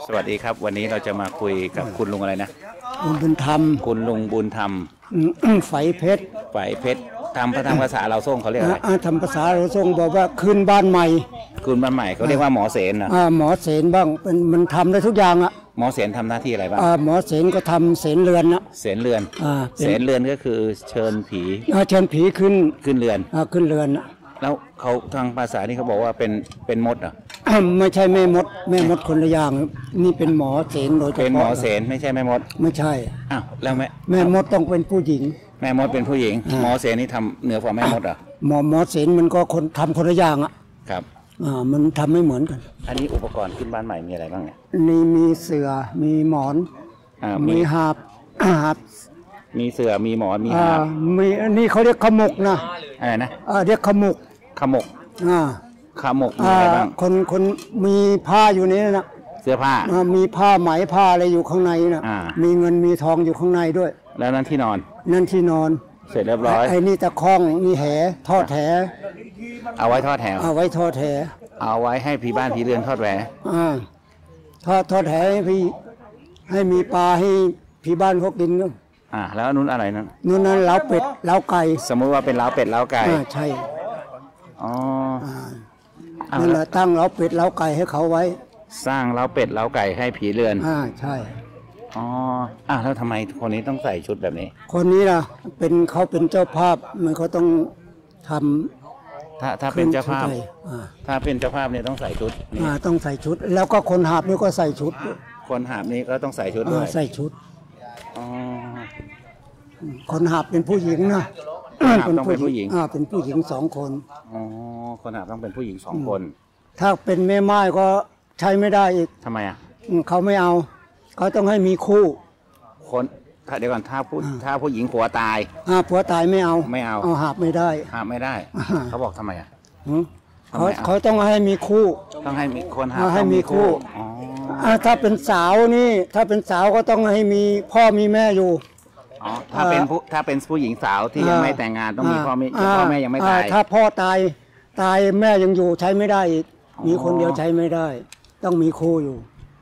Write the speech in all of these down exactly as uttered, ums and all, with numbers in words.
สวัสดีครับวันนี้เราจะมาคุยกับคุณลุงอะไรนะบุญบุญธรรมคุณลุงบุญธรรมไฝเพชรไฝเพชรทำพระธรรมภาษาเราส่งเขาเรียกอะไรทำภาษาเราส่งบอกว่าคืนบ้านใหม่คืนบ้านใหม่เขาเรียกว่าหมอเสนนะหมอเสนบ้างมันมันทำได้ทุกอย่างอ่ะหมอเสนทำหน้าที่อะไรบ้างหมอเสนก็ทำเสนเรือนนะเสนเรือนเสนเรือนก็คือเชิญผีเชิญผีขึ้นขึ้นเรือนขึ้นเรือนแล้วเขาทางภาษานี่เขาบอกว่าเป็นเป็นมดอ่ะไม่ใช่แม่มดแม่มดคนละอย่างนี่เป็นหมอเสนโดยเฉพาะเป็นหมอเสนไม่ใช่แม่มดไม่ใช่อ้าวแล้วแม่แม่มดต้องเป็นผู้หญิงแม่มดเป็นผู้หญิงหมอเสนนี่ทำเหนือกว่าแม่มดอ่ะหมอหมอเสนมันก็คนทำคนละอย่างอ่ะครับอ่ามันทำไม่เหมือนกันอันนี้อุปกรณ์ขึ้นบ้านใหม่มีอะไรบ้างเนี่ยนี่มีเสื่อมีหมอนมีหาบหาบมีเสื่อมีหมอนมีหาบมีนี่เขาเรียกขมุกนะอะไรนะเรียกขมุกขมุกอ่าขมุกมีอะไรบ้างคนคนมีผ้าอยู่นี่นะเสื้อผ้ามีผ้าไหมผ้าอะไรอยู่ข้างในนะมีเงินมีทองอยู่ข้างในด้วยแล้วนั่นที่นอนนั่นที่นอนเสร็จเรียบร้อยไอ้นี่ตะคองมีแหทอดแหเอาไว้ทอดแหเอาไว้ทอดแหเอาไว้ให้ผีบ้านผีเรือนทอดแหวอ่าทอดทอดแหให้พี่ให้มีปลาให้ผีบ้านเขากินก็อ่าแล้วนู้นอะไรนั้นนู้นนั้นเล้าเป็ดเล้าไก่สมมติว่าเป็นเล้าเป็ดเล้าไก่อ่าใช่อ๋อนั่นแหละตั้งเล้าเป็ดเล้าไก่ให้เขาไว้สร้างเล้าเป็ดเล้าไก่ให้ผีเรือนอ่าใช่อ๋ออ่ะแล้วทำไมคนนี้ต้องใส่ชุดแบบนี้คนนี้ล่ะเป็นเขาเป็นเจ้าภาพมันเขาต้องทำถ้าถ้าเป็นเจ้าภาพถ้าเป็นเจ้าภาพเนี่ยต้องใส่ชุดอ่าต้องใส่ชุดแล้วก็คนหาบนี่ก็ใส่ชุดคนหาบนี่ก็ต้องใส่ชุดด้วยใส่ชุดอ๋อคนหาบเป็นผู้หญิงนะต้องเป็นผู้หญิงอ่าเป็นผู้หญิงสองคนอ๋อคนหาบต้องเป็นผู้หญิงสองคนถ้าเป็นแม่ไม้ก็ใช้ไม่ได้อีกทำไมอ่ะเขาไม่เอาเขาต้องให้มีคู่คนถ้าเดี๋ยวก่อนถ้าผู้ถ้าผู้หญิงผัวตายอ่าผัวตายไม่เอาไม่เอาเอาหาบไม่ได้หาบไม่ได้เขาบอกทำไมอ่ะเขาเขาต้องให้มีคู่ต้องให้มีคนหาให้มีคู่อ๋อถ้าเป็นสาวนี่ถ้าเป็นสาวก็ต้องให้มีพ่อมีแม่อยู่อ๋อถ้าเป็นผู้ถ้าเป็นผู้หญิงสาวที่ยังไม่แต่งงานต้องมีพ่อแม่พ่อแม่ยังไม่ตายถ้าพ่อตายตายแม่ยังอยู่ใช้ไม่ได้อีกมีคนเดียวใช้ไม่ได้ต้องมีคู่อยู่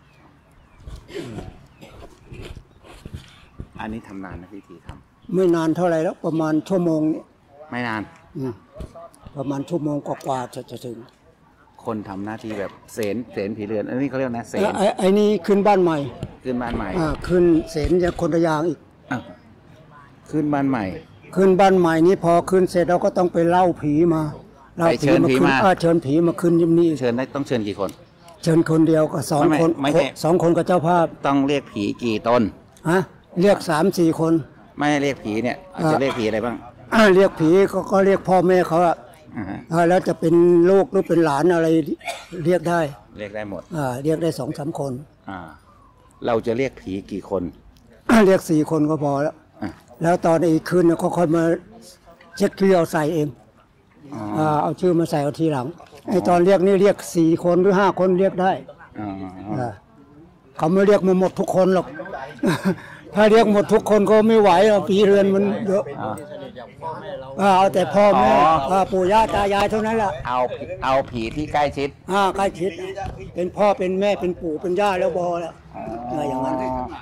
อันนี้ทำนานนะพิธีทำไม่นานเท่าไหร่แล้วประมาณชั่วโมงนี้ไม่นานประมาณชั่วโมงกว่าๆจะจะถึงคนทำหน้าที่แบบเสนเสนผีเรือนอันนี้เขาเรียกนะเสนไอ้ไอ้นี่ขึ้นบ้านใหม่ขึ้นบ้านใหม่อ่าขึ้นเสนจะคนละอย่างอีกขึ้นบ้านใหม่ขึ้นบ้านใหม่นี้พอขึ้นเสร็จเราก็ต้องไปเล่าผีมาเล่าผีมาขึ้นเชิญผีมาขึ้นยิมนี่เชิญได้ต้องเชิญกี่คนเชิญคนเดียวก็สองคนสองคนกับเจ้าภาพต้องเรียกผีกี่ตนฮะเรียกสามสี่คนไม่เรียกผีเนี่ยจะเรียกผีอะไรบ้างเรียกผีก็ก็เรียกพ่อแม่เขาอะแล้วจะเป็นลูกหรือเป็นหลานอะไรเรียกได้เรียกได้หมดอ่าเรียกได้สองสามคนอ่าเราจะเรียกผีกี่คนเรียกสี่คนก็พอแล้วแล้วตอนอีกคืนเนี่ยเขาค่อยมาเช็ดชื่อเอาใส่เองอ่าเอาชื่อมาใส่เอาทีหลังไอ้ตอนเรียกนี่เรียกสี่คนหรือห้าคนเรียกได้อ่าเขาไม่เรียกมาหมดทุกคนหรอกถ้าเรียกหมดทุกคนก็ไม่ไหวอ่ะผีเรือนมันเยอะเอาแต่พ่อแม่ปู่ย่าตายายเท่านั้นแหละเอาเอาผีที่ใกล้ชิดอ่าใกล้ชิดเป็นพ่อเป็นแม่เป็นปู่เป็นย่าแล้วบอแล้วอย่างนั้น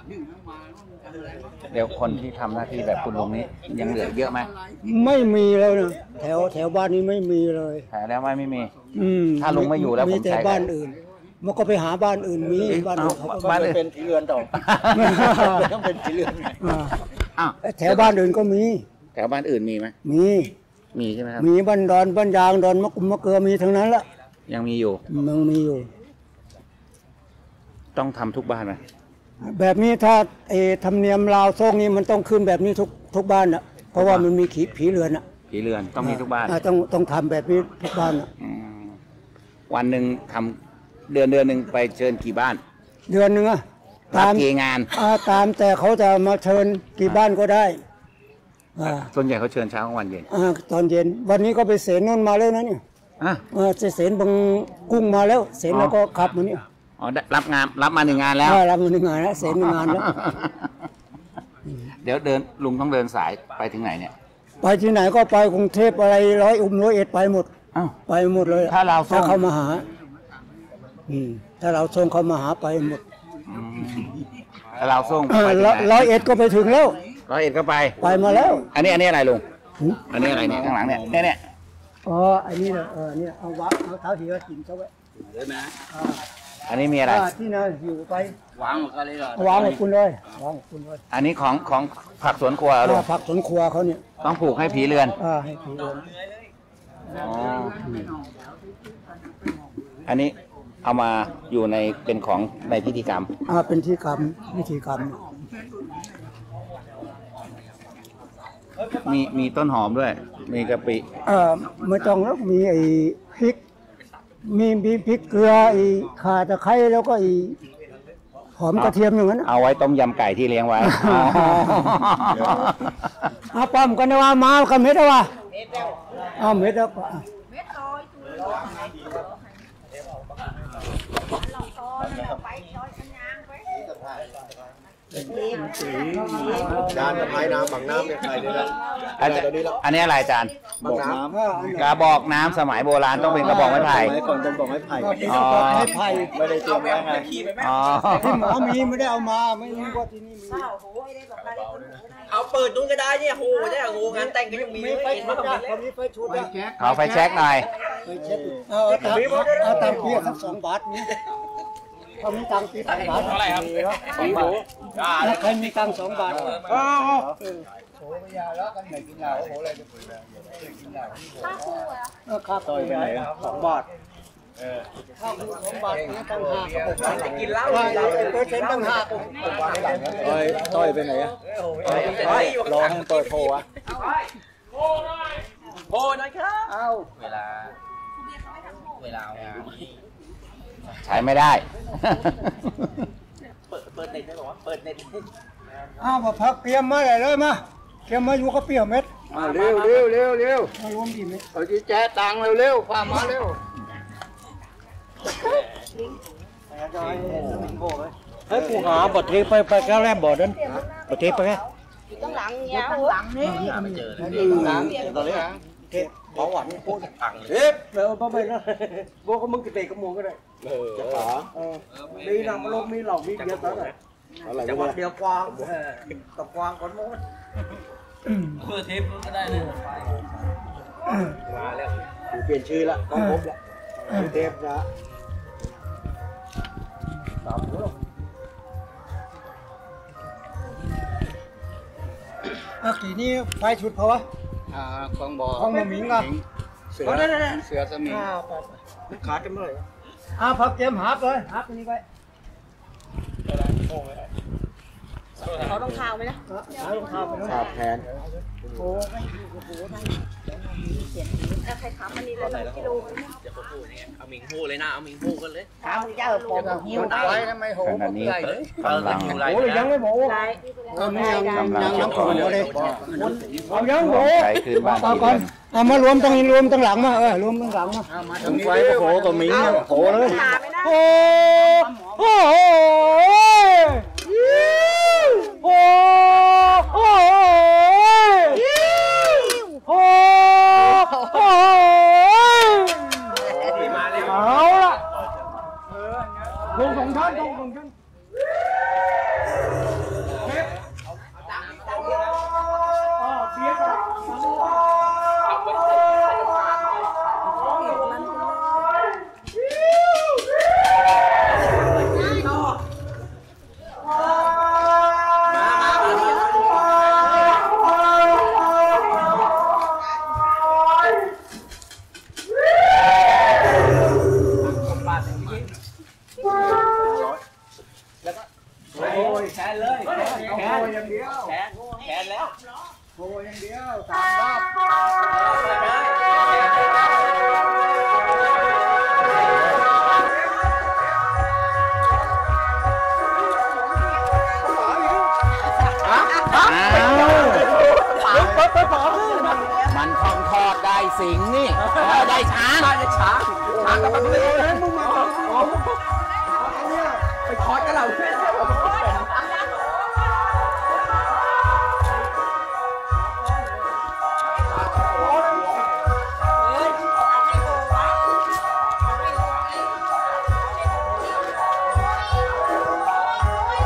เดี๋ยวคนที่ทำหน้าที่แบบคุณลุงนี้ยังเหลือเยอะไหมไม่มีแล้วนะแถวแถวบ้านนี้ไม่มีเลยแถวแล้วไม่ไม่มีอืมถ้าลุงไม่อยู่แล้วผมใช้มีแต่บ้านอื่นมันก็ไปหาบ้านอื่นมีบ้านอื่นเขาบ้านอื่นเป็นผีเรือนต่อต้องเป็นผีเรือนอ้าวแถวบ้านอื่นก็มีแถวบ้านอื่นมีไหมมีมีใช่ไหมครับมีบ้านดอนบ้านยางดอนมะกุมมะเกลือมีทั้งนั้นละยังมีอยู่ยังมีอยู่ต้องทำทุกบ้านไหมแบบนี้ถ้าเอธรรมเนียมลาวโซ่งนี้มันต้องขึ้นแบบนี้ทุกทุกบ้านนะเพราะว่ามันมีขีผีเรือนอะผีเรือนต้องมีทุกบ้านต้องต้องทำแบบนี้ทุกบ้านอะวันหนึ่งทำเดือนเดือนหนึ่งไปเชิญกี่บ้านเดือนหนึ่งอะตามกี่งานตามแต่เขาจะมาเชิญกี่บ้านก็ได้ส่วนใหญ่เขาเชิญเช้ากลางวันเย็นตอนเย็นวันนี้ก็ไปเสนนนมาแล้วนะเนี่ยเสนบางกุ้งมาแล้วเสนแล้วก็ขับมาเนี่ยอ๋อรับงานรับมาหนึ่งงานแล้วรับมาหนึ่งงานแล้วเสนหนึ่งงานแล้วเดี๋ยวเดินลุงต้องเดินสายไปถึงไหนเนี่ยไปที่ไหนก็ไปกรุงเทพอะไรร้อยอุ้มร้อยเอ็ดไปหมดไปหมดเลยถ้าเราถ้าเขามาหาถ้าเราส่งเขามาหาไปหมดแล้วเราส่งเออไปที่ไหนร้อยเอ็ดก็ไปถึงแล้วร้อยเอ็ดก็ไปไปมาแล้วอันนี้อันนี้อะไรลุงหืมอันนี้อะไรเนี่ยข้างหลังเนี่ยเนี่ยเนี่ยอ๋ออันนี้นะเออเนี่ยเอาวะเอาเท้าทีละกินเขาไว้อันนี้มีอะไรอ่าที่น่าอยู่ไปวางหมดกันเลยเหรอวางกับคุณเลยวางกับคุณเลยอันนี้ของของผักสวนครัวเหรอลุงอ่าผักสวนครัวเขาเนี่ยต้องผูกให้ผีเรือนอ่าให้ผีเรือนอ๋ออันนี้เอามาอยู่ในเป็นของในพิธีกรรมอ่าเป็นที่กรรมวิธีกรรมมีมีต้นหอมด้วย มีกะปิเอ่อไม่ต้องแล้วมีไอ้พริก มีมีพริกเกลือไอ้ข่าตะไคร้แล้วก็ไอ้หอมกระเทียมอย่างนั้นน่ะเอาไว้ต้มยำไก่ที่เลี้ยงไว้อาป้อมกันนะว่ามากันเม็ดแล้ววะเอาเม็ดแล้วก็อ่ะจานกับไม้น้ำบังน้ำเป็นใครเนี่ยนะอันอันนี้อะไรอาจารย์บังน้ำกระบอกน้ำสมัยโบราณต้องเป็นกระบอกไม้ไผ่สมัยก่อนเป็นบอกไม้ไผ่อ๋อให้ไผ่ไม่ได้เตรียมไว้ไงอ๋อที่หมอมีไม่ได้เอามาไม่รู้ว่าที่นี่มีเอาเปิดนู้นก็ได้เนี่ยโหเนี่ยโหงานแต่งก็ยังมีมีไฟเห็นชุมาดทำอะเขามีไฟชุดอะขอไฟแช็กหน่อยเอาเอาตามเอาตามเพียสักสองบาทนี้เขามีตังค์ปีสองบาทเท่าไหร่ครับสองบาทแล้วใครมีตังค์สองบาทอ๋อเออค่าต่อยไปไหนอะสองบาทค่าคูสองบาทนี่ตั้งห้าก็บอกว่ากินเหล้าว่าเหล้าเปอร์เซ็นต์ตั้งห้าก็ต้อยต้อยไปไหนอะรอให้มันเปิดโพวะโหน้อยครับเอาเวลา เวลาเอางานใช้ไม่ได้เปิดเปิดเน็ตได้บอกว่าเปิดเน็ตเอามาพักเตรียมมาเลยเลยมาเตรียมมาอยู่กับเปรี้ยวเม็ดเร็วเร็วเร็วเร็วมารวมกี่เม็ดเอาจีแจ๊ตังเร็วเร็วฟ้ามาเร็วเฮ้ยกูหาบทเทไปไปก้าวแรกบ่อนั้นบทเทไปไงข้างหลังเนี่ยข้างหลังนี่ไม่เจอเลยตอนนี้เทเบาหวานพูดพังเลยเอ๊ะเดี๋ยวไปนะโบก็มึงกินเตะกับมูก็ได้จะขอเออมีหนังมาลงมีเหล่ามีเบียร์ตอนไหนอะไรจังหวัดเดียวกวางกับกวางคนโม้เพื่อเทปก็ได้เลยมาแล้วกูเปลี่ยนชื่อละต้องพบละเทพละอ่ะกี่นี่ไฟชุดเพราะวะอ่าของบ่อของหมูหมิงอ่ะเสือเสือสมิงอ่าไปขาดกันเมื่อไหร่อ่าพักเตรียมหาบเลยหาบตัวนี้ไปเขาต้องข่าวไหมนะหารองเท้าไปนะขาดแผนโอ้แล้วใครถามมันนี่เลยกิโลเดี๋ยวเขาพูดเนี่ยเอามิงพูดเลยนะเอามิงพูดกันเลยถามเจ้าปมหิวได้ไว้ทำไมโหขณะนี้เออกำลังอยู่ไรโหยังไม่หมดได้ก็ไม่ยังยังกำลัยัง งจะยังขก่ออนเลยเอายังโหใช้คืนบ้านเอาที่ก่อเรืนอนเอามารวมตั้งรวมตั้งหลังมาเออรวมตั้งหลังมาถึงไว้โหกับมิงโหเลยถามไหมนะโอ้โหโอ้โหโอ้โหโอ้โหเอาละลงของท่านลงของท่านเบียแขนเลยแขนอย่างเดียวแขนแขนแล้วโอ้อย่างเดียวสามรอบมันคล้องทอดได้สิงนี่ได้ช้างได้ช้างช้างกับมันเลยมึงมาไปคอร์สกันเราเ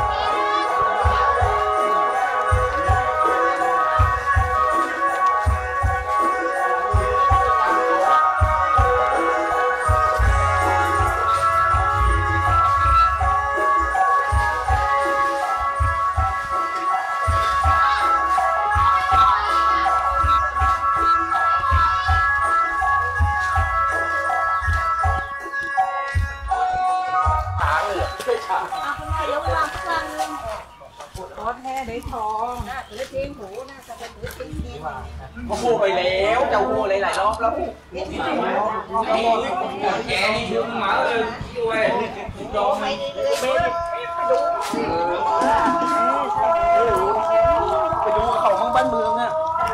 เอาคุณนายกวางข้างนึงขอแท้ได้ทองน่าถือจริงหูน่าจะเป็นถือจริงจริงโอ้โหไปแล้วเจ้าโหหลายๆรอบแล้วแกนี่ดึงมาเลยด้วยยอมไปเรื่อยๆไปดูไปดูเขาของบ้านเมืองอ่ะ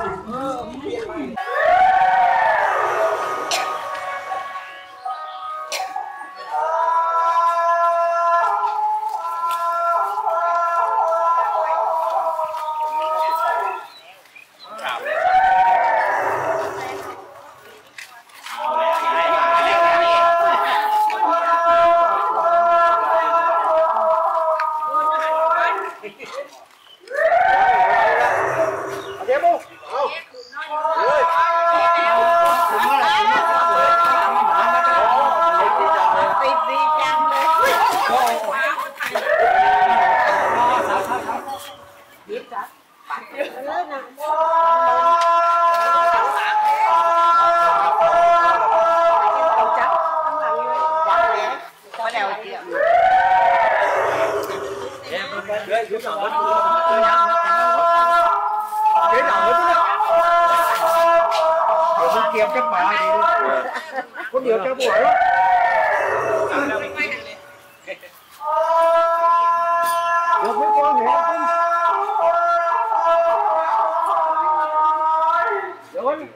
เกี่ยวกับหมาดีคนเดียวจะบวชแล้วเราไม่กลัวเหรอเดี๋ยววัน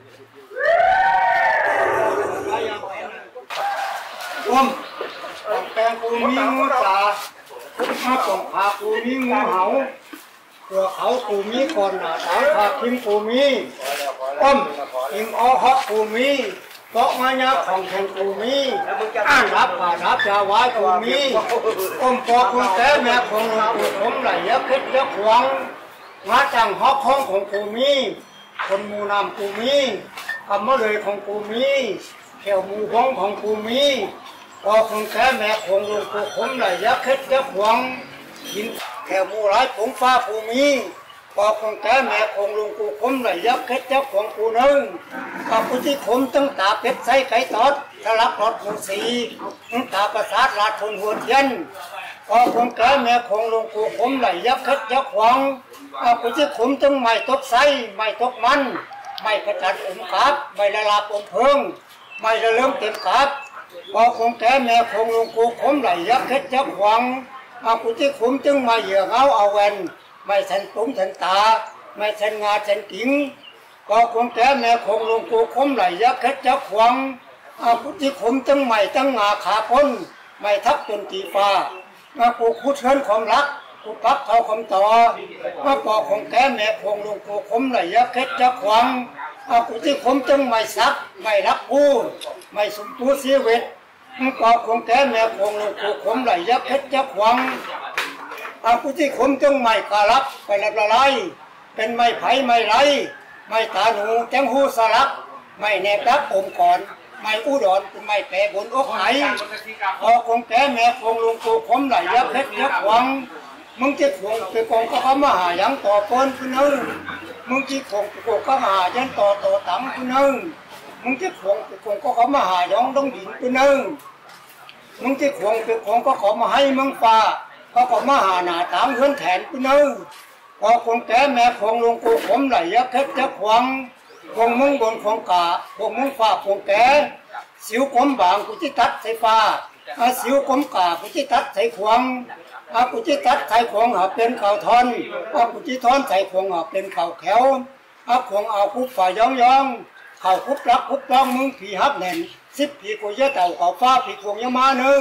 อุ้มแปลงปูมีงูตามาปองพาปูมีงูเห่าตัวเขาปูมีก่อนหน้าตายพาคิมปูมีอ้อมอิงออฮอกปูมีเกาะมายาของแข่งปูมีอ่านรับผ่ารับยาวายปูมีอ้อมปอคุณแต่แม่ของหลวงปู่ผมไหลยักษ์เพชรยักษ์หวงมาจังฮอกห้องของปูมีคนมูนำปูมีคำมะเลยของปูมีแถวมูห้องของปูมีปอคุณแต่แม่ของหลวงปู่ผมไหลยักษ์เพชรยักษ์หวงยินแถวมูร้ายผงฟ้าปูมีปอของแกแม่ของลุงกูคมไหลยักษ์เพชรยักษ์ของกูนึงกับกูที่คมตั้งตาเป็ดใส่ไก่ตอดทะลักรถหูสีตั้งตาประสาทลาดทนหัวเทียนปอของแกแม่ของลุงกูคมไหลยักษ์เพชรยักษ์หวังกับกูที่คมตั้งไม้ตกไส้ไม้ตกมันไม้กระจัดอมกับไม้ละลาปมเพิงไม้ละเลื่อมเต็มกับปอของแกแม่ของลุงกูคมไหลยักษ์เพชรยักษ์หวังกับกูที่คมตั้งไม้เหยื่อเงาเอาแวนไม่ฉันตุ้มฉันตาไม่ฉันงาฉันกิ่งก็คงแก่แม่คงลงกูคมไหลยักษ์เพชรยักษ์หวังอาพุทธิคมตั้งใหม่ตั้งงาขาพ้นไม่ทับจนตีฟ้าอากูคุดเชิญความรักกูปักเท่าคำต่ออาปอคงแก่แม่คงลงกูคมไหลยักษ์เพชรยักษ์หวังอาพุทธิคมตั้งไม่ซักไม่รักผู้ไม่สมตัวเสียเวทก็คงแก่แม่คงลงกูคมไหลยักษ์เพชรยักษ์หวังอาผู้ที่คมจังไม่กาลับไปละละลายเป็นไม่ไผ่ไม่ไรไม่ตาหนูจังหูสลักไม่แนบรักผมก่อนไม่อุดรไม่แปรบนอกไหนพอคงแก่แม่คงลุงกูคมไหลยักเพชรยักหวังมึงจะคงไปกองก็เขามาหายังต่อปนคุณนึงมึงจะคงไปกองก็มาหายันต่อต่อตั้งคุณนึงมึงจะคงไปกองก็เขามาหายองต้องดินคุณนึงมึงจะคงไปกองก็เขามาให้มึงฟ้าเขาก็มาหาหน้าตามเฮือนแทนกูนึงพอคงแก่แม่คงลงกูผมไหลยักเพชรยักหวังคงมึงบนคงกาคงมึงฟ้าคงแก่สิวกลมบางกูจิตัดใส่ฟ้าอาสิวกลมกากูจิตัดใส่ขวางอากูจิตัดใส่ขวางหาเป็นเข่าทอนอากูจิทอนใส่ขวางหาเป็นเข่าแขวอาขวางเอาคุบฝ่ายยองยองเข่าคุบรักคุบร้องมึงผีฮับแน่นสิบผีกูเยอะเต่าเข่าฟ้าผีขวางยังมาหนึ่ง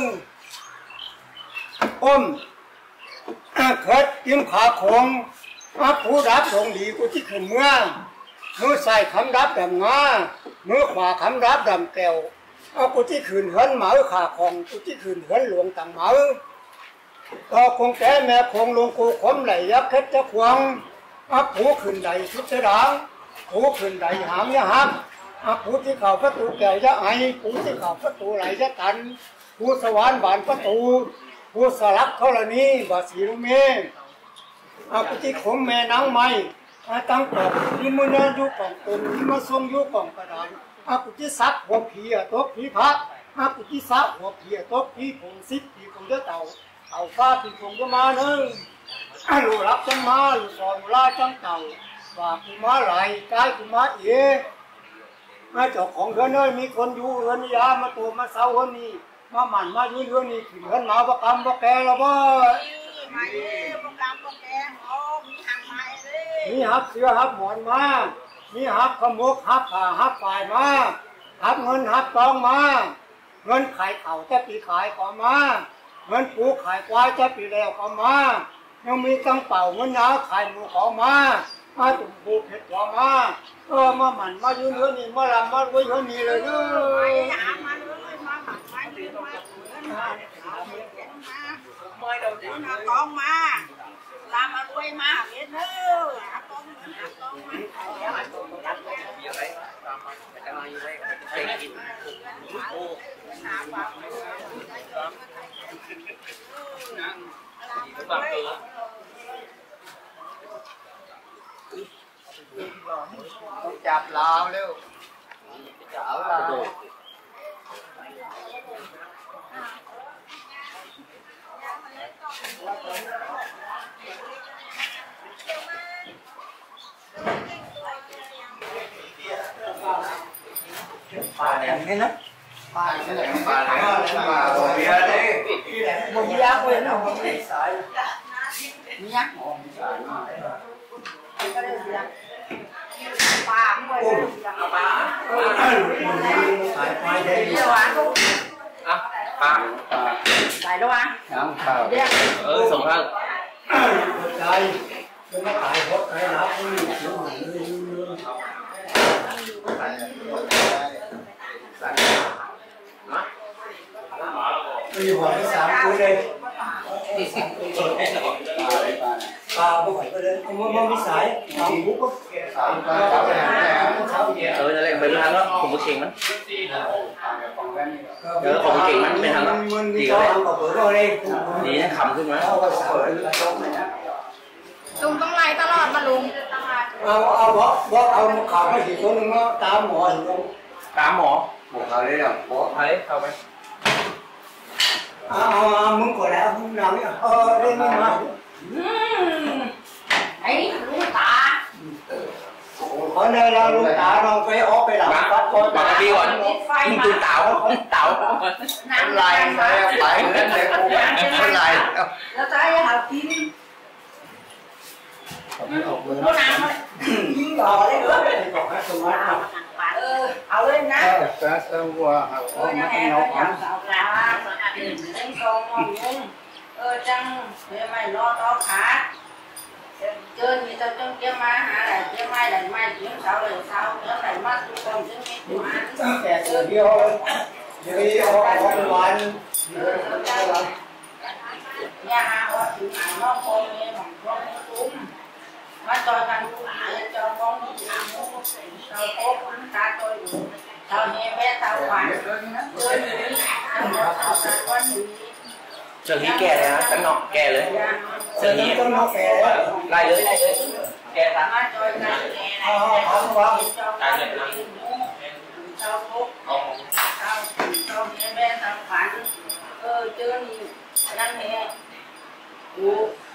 อมเขิดยิ้มขาคงอาผู้รับทรงดีกูที่ขึ้นเมื่อมือใส่คำรับดำงามือขวาคำรับดำแก้วเอากูที่ขึ้นเหินเหมาขาของกูที่ขึ้นเหินหลวงต่างเหมาก็คงแก่แม่คงลงกูขมไหลยักเพชรจะขวางอาผู้ขึ้นไหลชุดเสดางผู้ขึ้นไหลหามยะหักอาผู้ที่เข่าประตูแก้วยะไอผู้ที่เข่าประตูไหลยะตันผู้สวรรค์บานประตูผู้สลักเท่านี้บาสีลุเมอากุฏิขมแม่นางไม้อาตั้งกอบที่มือเนินยุกองตนที่มาทรงยุกองกระดานอากุฏิซักหัวผีตกผีพระอากุฏิซักหัวผีตกผีผงซิบผีผงเดือเต่าเอาฟ้าติดส่งก็มาเนอะลูกรักจังมาลูกสอนลาจังเต่าฝากกูมาไหลใจกูมาเอ๋มาเจ้าของเรือนเอ้ยมีคนอยู่เรือนยามาตัวมาเสาเรือนนี้มาหมั่นมายืนเรือนนี้ถึงเรือนหมาประกำประแกแล้วบ่มาเอ๋ประกำประแกโอ้มีหักไม้เลยมีหักเสือหักหมอนมามีหักขมกหักขาหักฝ่ายมาหักเงินหักทองมาเงินขายเข่าจะปีขายก็มาเงินปูขายควายจะปีแล้วก็มายังมีตั้งเป่าเงินหนาขายหมูขอมามาตุ่มปูเผ็ดหัวมาเออมาหมั่นมายืนเรือนนี้มาลำมาไว้เรือนนี้เลยเด้อมาเลยมาหมักมายืนมามาเอาเงินมาไม่เดี๋ยวเดี๋ยวนะกองมาลามารวยมาเห็นเด้อหากองเงินหากองมาเดี๋ยวหากองจับเลยมีอะไรตามมาจะมาอยู่ไว้ใส่กินโอ้หาปลาต้องจับลาวเร็วจับลาวปลาแดงนี่นะปลาแดงปลาแดงปลาตัวเมียดิบ่มียักษ์เลยนะบ่มีสายมียักษ์อ๋อมีสายมาก็ได้ยักษ์ปลาไม่ได้เอาปลาสายปลาแดงเดี๋ยวอ่ะอ่ะปลาสายแล้วอ่ะน้ำปลาเออส่งข้างใจจะมาขายพดขายหนาคนนี้เสียหายเลยมีหัวที่สามตัวเลยปลาบุกไปเลยมันมันมีสายปลาบุกก็สายปลาเช้าไปหาเช้าเออจะเล่นไปทางแล้วผมก็เก่งมันเออผมเก่งมันเป็นทางแล้วดีเลยดีนะขำขึ้นมาลุงต้องไล่ตลอดมาลุงเอาเอาบอกบอกเอาข่าวให้สี่คนนึงตามหมอตามหมอบอกเขาเลยอ่ะบอกเฮ้ยเข้าไปเอามึงก่อนแล้วมึงนำเนี่ยเออเรื่องนี้มาไอ้ลุงตาขอเนยเราลุงตาลองไปออกไปหลังวัดก่อนมาดีก่อนมึงดูเต่าเต่าลายไปไปเล่นเลยกูเป็นลายแล้วใจหากินเอาน้ำมายิงต่อเลยเหรอเออเอาเลยนะแป๊ะเออวัวเอาเออยังไงก็จับสาวกลางเล่นกองมองยุงเออจังเดี๋ยวไม่รอต่อขาเจอมีเจ้าจังเกี่ยมาหาอะไรเกี่ยไม้ไหลไม้เกี่ยสาวเลยสาวเกี่ยไหลมาทุกคนจึงมีตัวอันแต่เดียวเดียวเอาวันเนี่ยหาว่าถึงอ่านน้องคนนี้ของคนซุ้มมาจอยกันดูหาจอยมองดูหามุกเราโค้งตาจอยอยู่ตอนนี้แม่ตาหวานเดินหนีเดินตาวันหนีเจอนี้แก่เลยนะตั้งนอกแก่เลยเจอนี้ต้องนอกแก่ไล่เลยไล่เลยแก่ตามาจอยกันแก่เอาเอาเอาตาเลยนะเจ้าโค้งเจ้าเจ้าเนี่ยแม่ตาหวานเออเจอนี่นั่นเนี่ยกู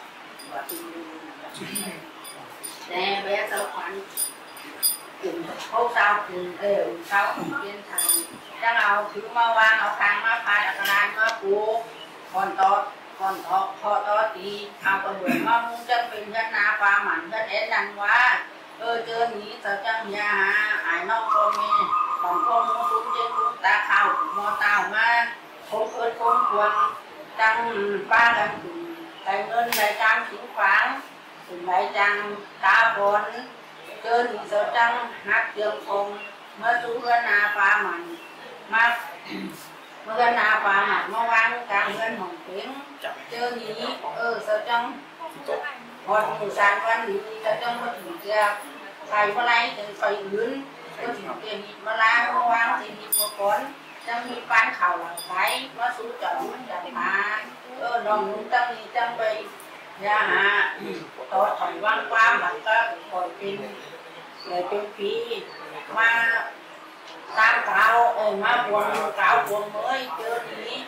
แต่แม่ตาหวานถึงเขาเจ้าถึงเออเจ้าถึงเป็นทางจะเอาถือมาวางเอาคางมาพายอักรานมาปูก่อนต่อก่อนต่อพอต่อตีเอากระดูกมามุงจังเป็นยันนาปลาหมันยันเอ็นนันว่าเออเจอหนีเจ้าจังยาหาไอ้น้องโคเมบางคนมุงตุ้งเจตุ้งตาข้าวมอตามาคงเอิดคงควรจังป้ากันถึงได้เงินได้จังถึงฝังถึงได้จังตาฝนเจอหนีเจ้าจังหักเตียงคงเมื่อสู้เงินนาปลาหมันมาเมื่อนาปลาหมันมาวางกลางเงินของเพ็งเจอหนีเออเจ้าจังพอถึงสามวันหนีเจ้าจังมาถึงเจ้าใครเมื่อไรถึงไปอื่นก็ถึงเปลี่ยนหิบมาล้างมาวางสิหิบมาฝนจังมีปานเข่าหลังไผ่มาสู้จับมันจับมาเออน้องนุ่งจังนี้จังไปยาหาต่อถอยว่างความหลังก็ปล่อยเป็นเลยเป็นผีมาตามเก่าเออมาบวงเก่าบวงเมื่อยเจอหนีจ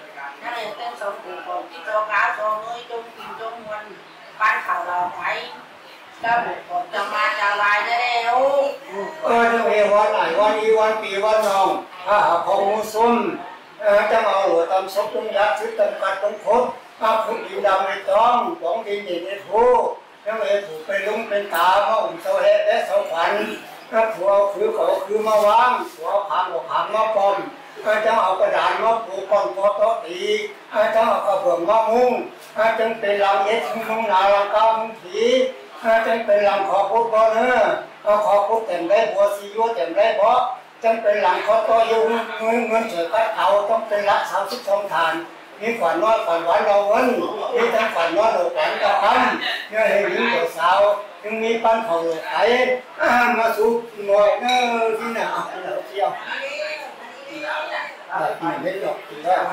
นั่นเองเป็นสองปู่ของที่ตัวก้าวตัวเงยจงกินจงวันบ้านเขาเราไว้ก็บุกก่อนจะมาจะลายได้แล้วเออจะเอวันไหนวันอีวันปีวันนองถ้าของมุสุมจะเอาหัวตำซบตรงยักษ์ชุดตำกัดตรงคดมาขุดดินดำในต้องของดินดินในทูยังเอถูกเป็นลุงเป็นตามาอุ่นเสาเฮและเสาขวัญถ้าผัวคือเขาคือมาวางผัวขางหัวขางมาปอมจะเอากระดานมาปูก้อนพอโต๊ะตีจะเอากระเบื้องมามุ้งจึงเป็นลำเย็ดมุ้งนาลังกามุ้งผีจึงเป็นลำขอพุทธบ่เนื้อขอพุทธเต็มได้บัวซีโยเต็มได้บ่จึงเป็นหลังขอต่อยุงเงินเงินเฉยกัดเอาต้องเป็นรักสาวสิบสองทานมีฝันน้อยฝันหวานเราเงินมีทั้งฝันน้อยหลงแหลมกระทำเนี่ยให้หญิงตัวสาวจึงมีปั้นเขาหลงไถมาสู่หน่อยเนื้อที่น่ะเราเที่ยวกินไม่หรอกกินได้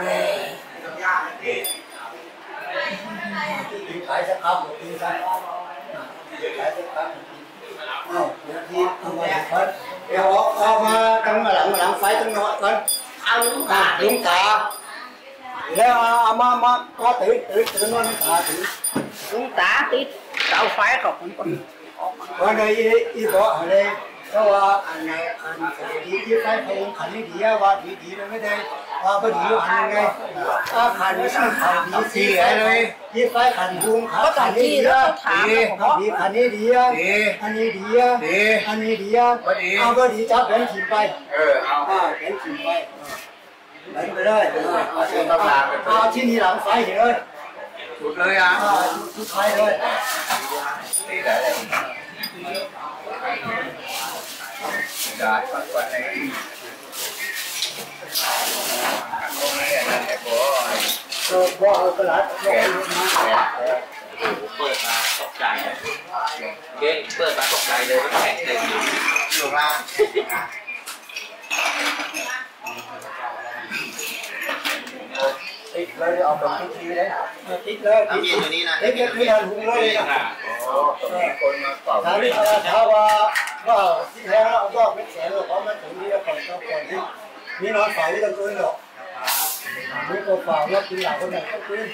กินขายสักคำกินสักขายสักคำอ้าวเดี๋ยวที่ทำไมครับเดี๋ยวเอามาตั้งหลังหลังไฟตั้งหน่อยก่อนเอาลุงตาลุงตาแล้วเอามามาก็ตื่นตื่นตื่นนอนตาตื่นลุงตาติดเสาไฟของคนคนวันนี้อีบอกอะไรเพราะว่าอันไหนอันดีที่ไฟพงขันนี่ดีว่าดีดีเลยไม่ได้ว่าก็ดีอันไงถ้าขันไม่ใช่ขันดีสีเลยที่ไฟขันพุงขาขันนี่ดีดีดีขันนี่ดีอันนี้ดีอันนี้ดีเอาก็ดีจับเป็นถิ่นไปเออเอาเป็นถิ่นไปเล่นไปเลยเอาที่นี่หลังไฟเลยสุดเลยอ่ะสุดไฟเลยนี่ได้ได้ปัจจุบันนี้ก็บ่เอากระดาษบ่เอามาเปิดมาตกใจเก่งเปิดมาตกใจเลยแข็งเลยอยู่อยู่ล่างติดเลยเอาไปติดทีเลยติดเลยติดอยู่นี่นะติดที่หันหุงเลยนะคนมาเป่าถ้าถ้าว่าว่าที่แท้เราก็ไม่แสนหรอกเพราะมันถึงที่เราก่อนต้องก่อนที่มีนอนฝ่ายที่ต้องคืนหรอกมีตัวฝ่ายแล้วกินหลังคนไหนก็คืน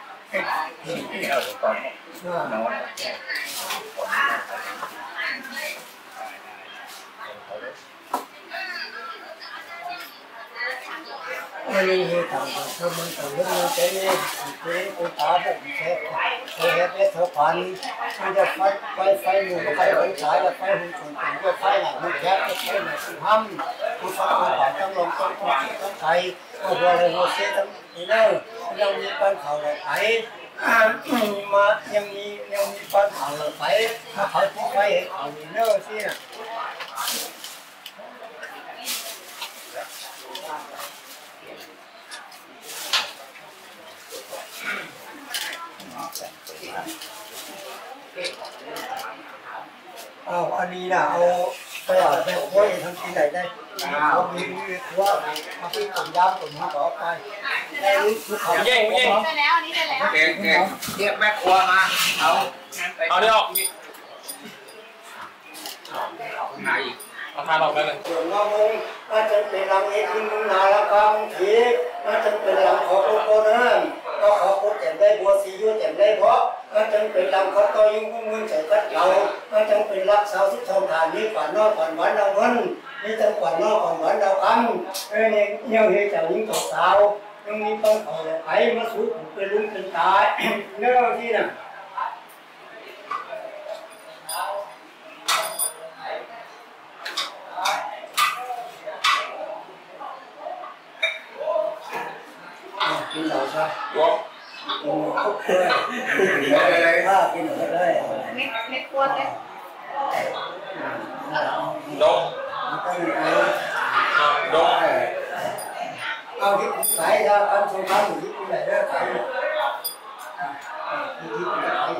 ไม่มีเหตุการณ์ทำมันต่างเรื่องนั้นแต่เนี่ยเป็นคนตาแบบแค่แค่แค่เท่าพันมันจะไฟไฟไฟหมู่ไฟคนสายแล้วไฟหุ่นชนถึงก็ไฟหลังมันแค่ไฟหนึ่งห้ำผู้ฟังผู้ฟังต้องลงต้องต้องต้องใช้ก็บัวเลยโมเสสต้องนี่เนอะยังมีปัญหาเลยไอ้มายังมียังมีปัญหาเลยไปถ้าเขาที่ไฟเขานี่เนอะสินะเอาอันนี้นะเอาไปเอาไปโค้ยทำที่ไหนได้เขามีว่าเอาไปทำยำผมให้ต่อไปได้ลูกเขาเย่งเย่งได้แล้วอันนี้ได้แล้วเก่งเก่งเรียกแม่ครัวมาเอาเอาได้ออกไหนเอาทานออกได้เลยส่วนงอมงอาจจะเป็นลำเอ็ดมุงนาละกางทีอาจจะเป็นลำขอโคโคนั่นก็ขอโคแจ่มได้บัวสียุ่แจ่มได้เพราะอาจจะเป็นลำขอต่อยุ่งมุ่งมุ่งใส่กัดเก่าอาจจะเป็นรักสาวที่ทองฐานนี้ฝันนอกฝันหวานดาวเงินนี่จะฝันนอกฝันหวานดาวคำเอ้ยเนี่ยเนี่ยเฮียเจ้าหญิงตัวสาวยังมีต้นเขาเลยไอ้มาสูบเป็นลุงเป็นตายเนื้อที่น่ะกินเหล้าใช่ไหมกินคุกเลยถ้ากินเหล้าเลยเม็ดเม็ดขวดเลยดงดงเอาที่ขายยาคันสงครามอยู่ที่ไหนได้ขายที่ที่ไหนขาย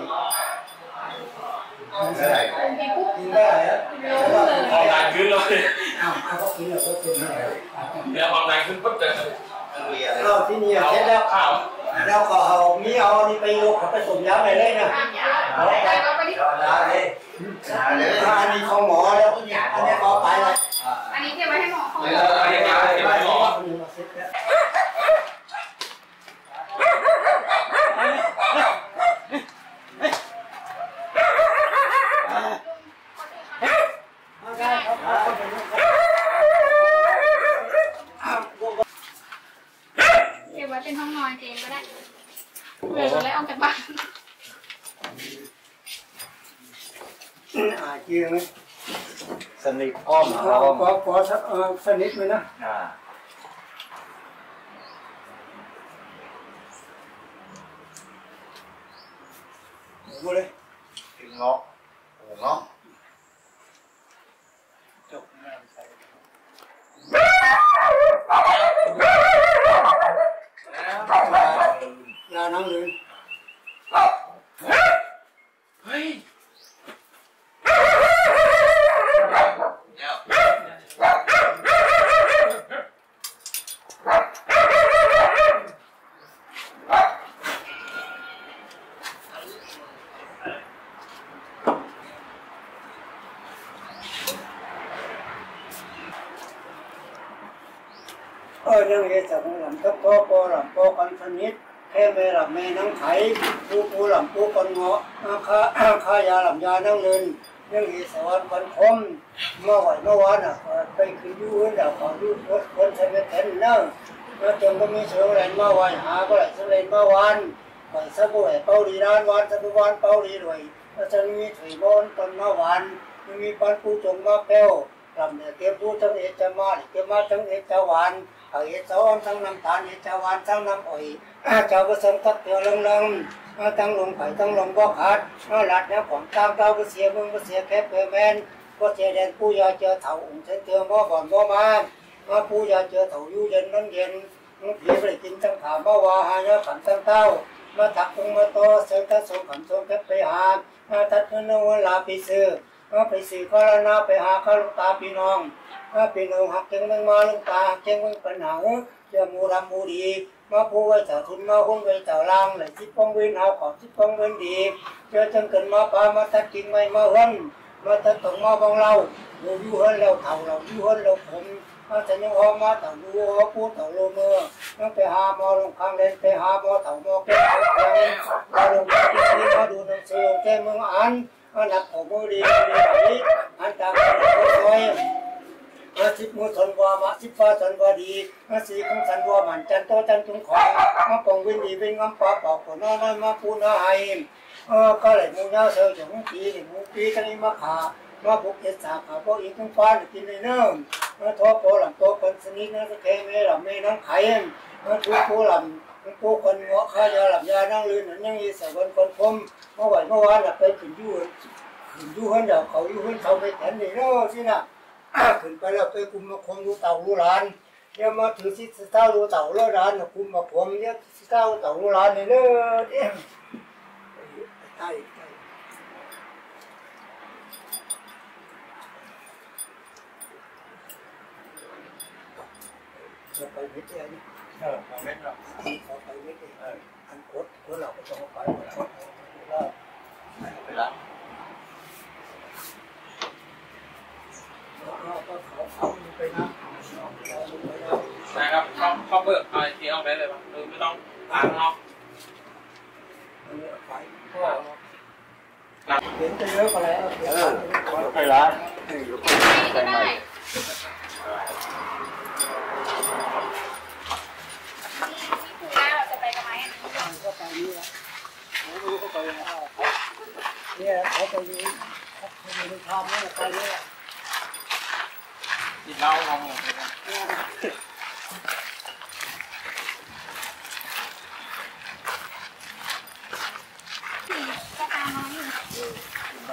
กินได้กินได้อะความดันขึ้นเลยอ้าวเขากินแล้วเขากินอะไรเนี่ยความดันขึ้นปุ๊บเลยเราที่นี่เสร็จแล้วข้าวแล้วก็เอามีเอานี่ไปโยกเขาไปส่งยาไปเลยนะเอาไปเอาไปดิเอาเลยอันนี้ของหมอแล้วอันนี้เอาไปเลยอันนี้เก็บไว้ให้หมอเขาอันนี้เก็บไว้ให้หมออ่าจริงไหมสนิทอ้อมขอ้ออมขอขอสักเออสนิทไหมนะอ่าดูเลยถึงเงาะเงาะจบยานั่งเลยเฮ้ยเออเรื่องเหตุจากหลังทับพ่อปอหลังปอกันสนิทแค่แม่หลับแม่นั่งไถปูปูหลังปูกันเงาะข้าข้ายาหลับยานั่งเลินเรื่องเหตุสวรรค์วันคมเมื่อวันเมื่อวานอ่ะไปคือยูนเดี๋ยวขอยูนคนใช้ไม่แทนเนั่งแล้วจนก็มีเสือแรงเมื่อวานหาก็ไหลเสือแรงเมื่อวานไปสักบุหรี่เป่าดีร้านวานสักวันเป่าดีด้วยแล้วจะมีถุยบอนตอนเมื่อวานมีปันปูจงมาแก้วลำเนี่ยเก็บดูทั้งเอจมาเก็บมาทั้งเอจหวานเอาเอจอ่อนทั้งน้ำตาลเอจหวานทั้งน้ำอ้อยเจ้าผสมตักเตียวลงๆทั้งลงไผ่ทั้งลงบ่ขาดหลัดเนี่ยของตามเต้าก็เสียมึงก็เสียแค่เปอร์แมนก็เจแดนผู้ยาเจอเถาองค์เตือบ่บ่อนบ่มามาผู้ยาเจอเถาอยู่เย็นนั่งเย็นมึงผีไปกินทั้งขาบ่าวาหาเนี่ยขันทั้งเต้ามาถักองมาโตเสกทัศน์ขันทรงแค่ไปหาทัดเงินเวลาไปซื้อไปสื่อข้าราชไปหาข้าลูกตาพี่น้องข้าพี่น้องหักเก่งมึงมาลูกตาเก่งมึงปัญหาเจ้ามูรำมูดีมาผู้ไว้เจ้าทุนมาหุ้นไว้เจ้าล่างเลยจิตป้องเว้นเอาของจิตป้องเว้นดีเจอจังเกินมาปามาตัดกิ่งไม้มาหุ่นมาตัดตงมาบังเราเราอยู่หุ่นเราเท่าเราอยู่หุ่นเราผมมาจะยังหอมาเต่าดูหอพูดเต่าโลเมื่อนั่งไปหาหมอลงข้างเล่นไปหาหมอเต่าหมอแก้วแก้วมาลงที่นี่มาดูหนังสือแก้เมืองอันหนักของมือดีดีอันตามคอยอาสิบมือสันวามาสิบฟ้าสันวาดีอาสีของสันวามันจันโตจันทุงขอมาปองวินดีเป็นงำปาปอกคนน้อยมาปูนาไอเออก็เลยมูยาเสือจากมุกีนี่มุกีทั้งนี้มาขามาบุกเอสาขาพวกอีกทั้งฟ้ากินในเนื้อมาทอโปหลังโตคนสนิทนั่งแค่เมหลับเมนั่งไข่มาทุกผู้หลับผู้คนเงาะข้ายาหลับยานั่งลื่นนั่งยังยีสายวันคนคมเมื่อไหร่เมื่อวานหลับไปขึ้นยู่ขึ้นยู่หันเดี๋ยวเขายู่หันเขาไปแทนนี่เนาะสินะขึ้นไปแล้วไปกุมมาคมดูเต่าดูหลานเนี่ยมาถือสิสเต้าดูเต่าแล้วหลานกุมมาคมเนี่ยสิเต้าเต่าดูหลานนี่เนาะเนี่ยใช่ใช่จะไปเม็ดเดียวนี่เออไปเม็ดหรอไปเม็ดเดียวอันกดกดเราก็ต้องไปแล้วไปแล้วนะครับเขาเขาเบิกเอาไอ้ที่ออกได้เลยป่ะหรือไม่ต้องล้างเนาะเห็นจะเยอะกว่าแล้วเออไปร้านก็ได้จะไปกับไหมก็ไปนี่แหละรู้ก็ไปเนี่ยเขาไปอยู่เขาไปทำนี่ไปนี่กินเหล้าลองก็ตามมาอยู่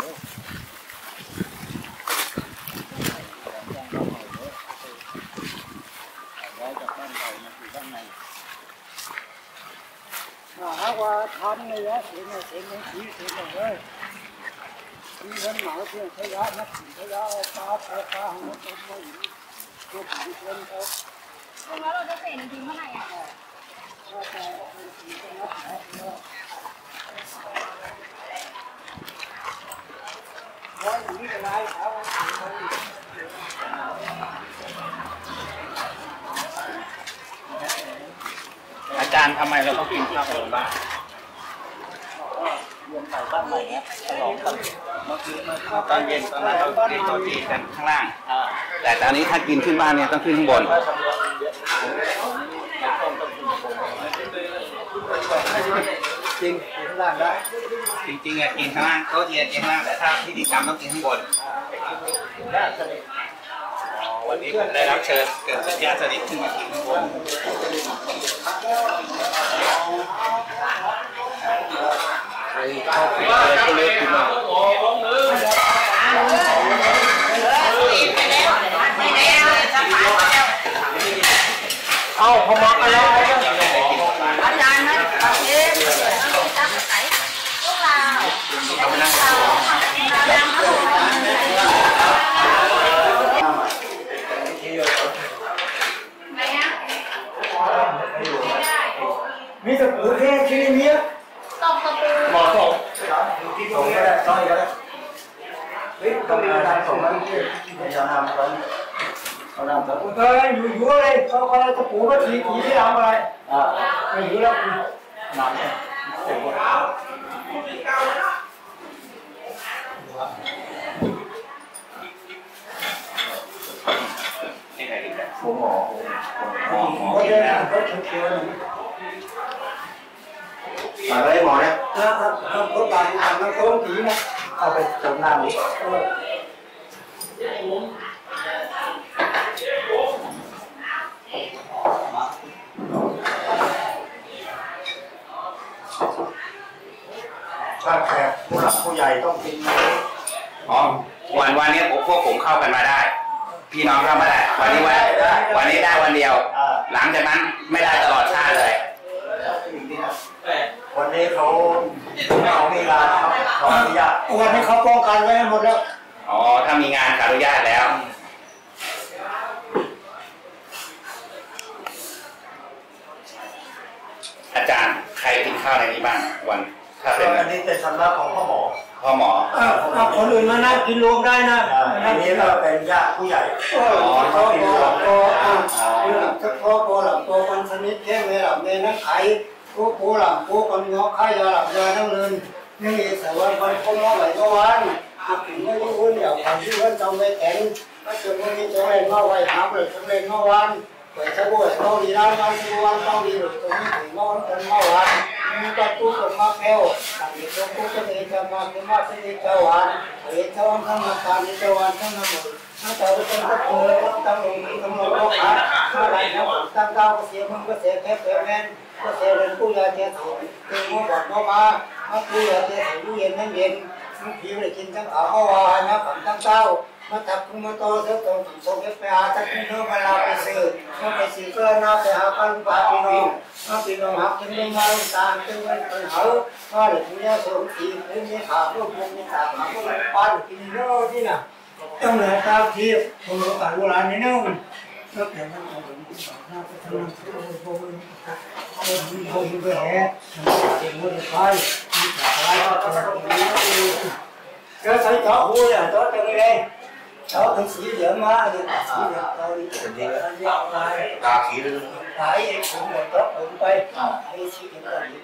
หาว่าทำนี่แหละเสียงเสียงเสียงเสียงเลยมีคนหมาเพื่อนขยะนักขยะปลาปลาปลาหัวต้มไม่ตัวผีคนเขาแล้วเราจะเสร็จในทีเมื่อไหร่อ่ะก็แต่เป็นผีกันนะร้อยหนีกันไรเขาอาจารย์ทำไมเราต้องกินข้าวขนมบ้างเรียนใหม่บ้านใหม่เนี่ยฉลองกันเมื่อคืนมาตอนเย็นตอนนั้นเรากินโต๊ะจีนกันข้างล่างแต่ตอนนี้ถ้ากินขึ้นบ้านเนี่ยต้องขึ้นข้างบนเจริงกินข้างล่างได้จริงๆอะกินข้างล่างโต๊ะเย็นกินข้างล่างแต่ถ้าพิธีกรรมต้องกินข้างบนได้สนิทวันนี้ผมได้รับเชิญเกิดญาติสนิทขึ้นมากินข้างบนเอาพอมาอะไรอาจารย์นะเอาเองตั้งใจพวกเราเราดังทั้งหมดมีตะปูแค่ที่นี้ต้องตะปูหมอส่งที่ส่งก็ได้ต้องก็ได้เฮ้ยต้องมีการส่งแล้วที่จะทำตอนเขาทำตอนเอออยู่อยู่อะไรเขาเขาตะปูก็ทีทีที่ทำอะไรอ่าไม่อยู่แล้วนานเนี่ยเสร็จหมดนี่ไงดีแบบผมหมอเขาเดินเขาเขียวอะไรหมอเนี่ยนะครับเขาบางอ่างมันโค้งผีนะเอาไปจมน้ำดิถ้าแขกผู้หลักผู้ใหญ่ต้องกินอ๋อวันวันนี้ผมพวกผมเข้ากันมาได้ พี่น้องเข้ามาได้วันนี้วันวันนี้ได้วันเดียว หลังจากนั้นไม่ได้ตลอดชาติเลยวันนี้เขาเขามีงานครับเขาอนุญาตวันนี้เขาป้องกันไว้หมดแล้วอ๋อถ้ามีงานขออนุญาตแล้ว อาจารย์ใครกินข้าวในนี้บ้างวันถ้าเป็นอันนี้เป็นสำนักของพ่อหมอพ่อหมอเอาคนอื่นมานั่งกินรวมได้นะอันนี้ก็เป็นญาติผู้ใหญ่เออเขาพอหลับตัวอ่าถ้าพอพอหลับตัวมันสนิทแค่ไม่หลับในนักไข่ผู้ผู้หลับผู้คนงอไข่ยาหลับยาทั้งเงินนี่สวัสดิ์วันคงมาไหลก็วันหากถึงไม่รู้เดี๋ยวความที่ว่าจำไม่แข็งถ้าจนวันนี้จะเล่นมาไว้หาเลยจะเล่นมาวันเปิดสะบัวต้องดีร้านมาดีวันต้องดีหรือตรงนี้ถึงมาวันกันมาวันมีประตูตรงมาแก้วต่างจากผู้จะเองจะมาคือมาที่นี่จะวันเห็นจะวันทั้งมาการนี้จะวันทั้งนั้นหมดถ้าแต่เป็นก็เออตั้งลงตั้งลงก็ขาอะไรนะตั้งดาวก็เสียมึงก็เสียแค่เสียแม่นก็เสียเรื่องผู้ยาเจ้าถูกคือมาบอกมามามาผู้ยาเจ้าถูกเย็นนั่งเย็นมันผิวเลยกินทั้งขาเขาวายนะฝั่งทั้งเต้ามาทับคุณมาโตเท่าตรงถึงส่งไปหาทักคุณเท่ามาลาไปซื้อมาไปซื้อก็น่าไปหากันปาพี่น้องมาพี่น้องหักจึงลงมาลงตาจึงไว้เป็นเหามาเลยคุณยาส่งทีคุณยาขาพวกคุณยาตาขาพวกปั้นกินโน่ที่น่ะต้องเหนือตาเทียบคนรู้กันโบราณนี่นู่นก็แต่มันเอาถึงที่สองหน้าไปทำงานที่โอ้โหโอ้โหโอ้โหไปแห่เด็กมันไปมีแต่ไปก็จะมีก็ใช้เจาะหูเนี่ยเจาะตรงนี้เลยเจาะเป็นสีเหลืองมาเนี่ยสีเหลืองเราดิเป็นที่อะไรตาขีเลยหายเองผมหมดเจาะผมไปให้สีเหลืองเราดิ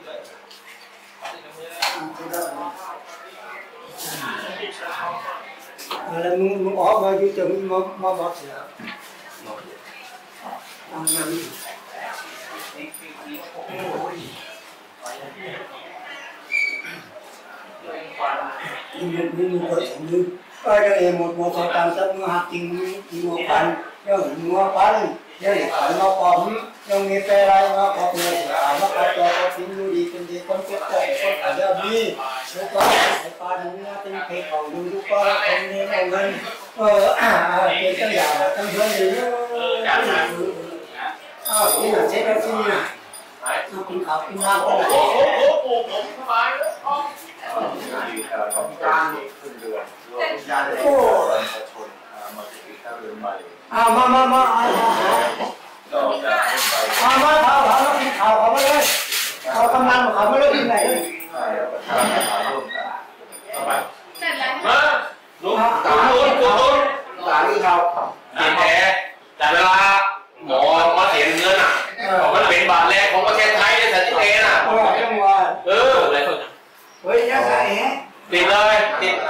แล้วมึงมึงออกมาอยู่จะมึงมามาบอกเสียนี่นี่นี่ก็ถึงนี่ก็จะเอ็มหมดหมดตามสักมือหักจริงมีหัวปันยังหัวปันยังขันมาปอมยังมีแปรไรมาปอมเลยสามมาปัดตัวก็ทิ้งดูดีเป็นดีคนเจ็บใจคนขาดมีแล้วก็ไอ้ปานนี้เป็นเพลของดูดูก็คนนี้เอาเงินเอออ่าเป็นตั้งอย่างตั้งเพื่อนอยู่อ้าวนี่หน่ะเช็คแล้วที่นี่น่ะเอากินข้าวกินน้ำก็ได้จ้างขึ้นเดือนญาติประชาชนมาติดข้าวเรือนใหม่เอามามามาเอาก็จะให้ไปเอามาเอาเอามากินข้าวเขามาเลยเอากำลังเขาไม่ได้กินไหนเลยประชาชนร่วมกันเอาไปเสร็จแล้วมาลุงตาลุงลุงตาที่เขากินแท้แต่เวลาหมอมาเสียเงินอ่ะมันเป็นบาทแรกของประเทศไทยในสันติเทนอ่ะเออจังหวะเอออะไรคนเฮ้ยยังไงติดเลยติด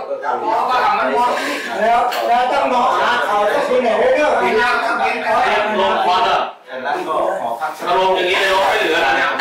แล้วแล้วต้องรอหาเขาจะกินไหนเรื่อยๆกินน้ำกินข้าวลงควันอ่ะจากนั้นก็ขอพักถ้าลงอย่างนี้เลยลงไม่เหลือแล้วเนี่ย